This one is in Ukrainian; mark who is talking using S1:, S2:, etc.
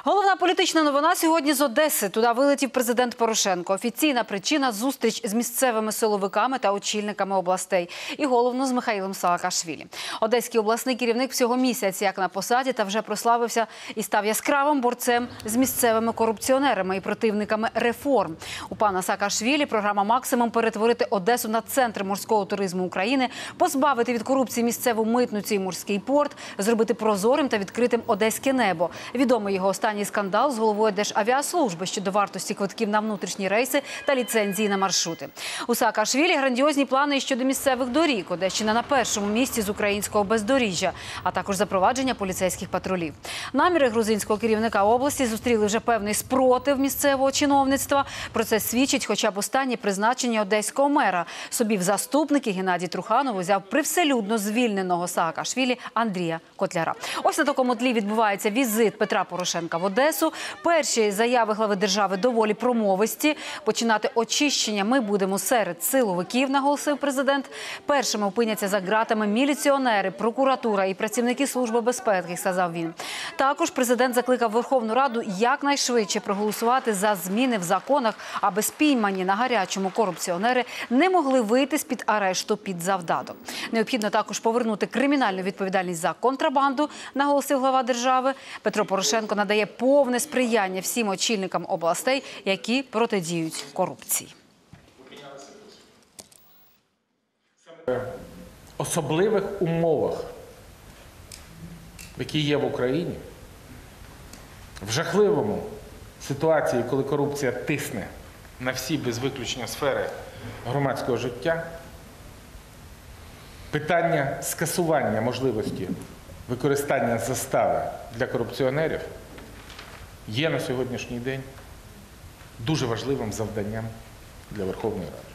S1: Головна політична новина сьогодні з Одеси. Туди вилетів президент Порошенко. Офіційна причина – зустріч з місцевими силовиками та очільниками областей. І головно – з Михаїлом Саакашвілі. Одеський обласний керівник всього місяця як на посаді та вже прославився і став яскравим борцем з місцевими корупціонерами і противниками реформ. У пана Саакашвілі програма «Максимум» – перетворити Одесу на центр морського туризму України, позбавити від корупції місцеву митницю і морський порт, зробити прозорим та відкритим одеське небо. Відомий його останній скандал з головою Державіаслужби щодо вартості квитків на внутрішні рейси та ліцензії на маршрути. У Саакашвілі грандіозні плани щодо місцевих доріг. Одещина на першому місці з українського бездоріжжя, а також запровадження поліцейських патрулів. Наміри грузинського керівника області зустріли вже певний спротив місцевого чиновництва. Про це свідчить хоча б останнє призначення одеського мера. Собі в заступники Геннадій Труханов взяв привселюдно звільненого Саакашвілі Андрія Котляра. Ось на такому тлі відбувається візит Петра Порошенка в Одесу. Перші заяви глави держави доволі промовисті. Починати очищення ми будемо серед силовиків, наголосив президент. Першими опиняться за ґратами міліціонери, прокуратура і працівники Служби безпеки, сказав він. Також президент закликав Верховну Раду якнайшвидше проголосувати за зміни в законах, аби спіймані на гарячому корупціонери не могли вийти з-під арешту під завдаток. Необхідно також повернути кримінальну відповідальність за контрабанду, наголосив глава держави. Петро Порошенко надає повне сприяння всім очільникам областей, які протидіють корупції.
S2: В особливих умовах, які є в Україні, в жахливому ситуації, коли корупція тисне на всі без виключення сфери громадського життя, питання скасування можливості використання застави для корупціонерів є на сьогоднішній день дуже важливим завданням для Верховної Ради.